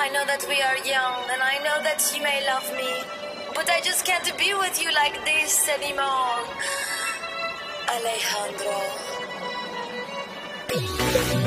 I know that we are young, and I know that you may love me, but I just can't be with you like this anymore. Alejandro.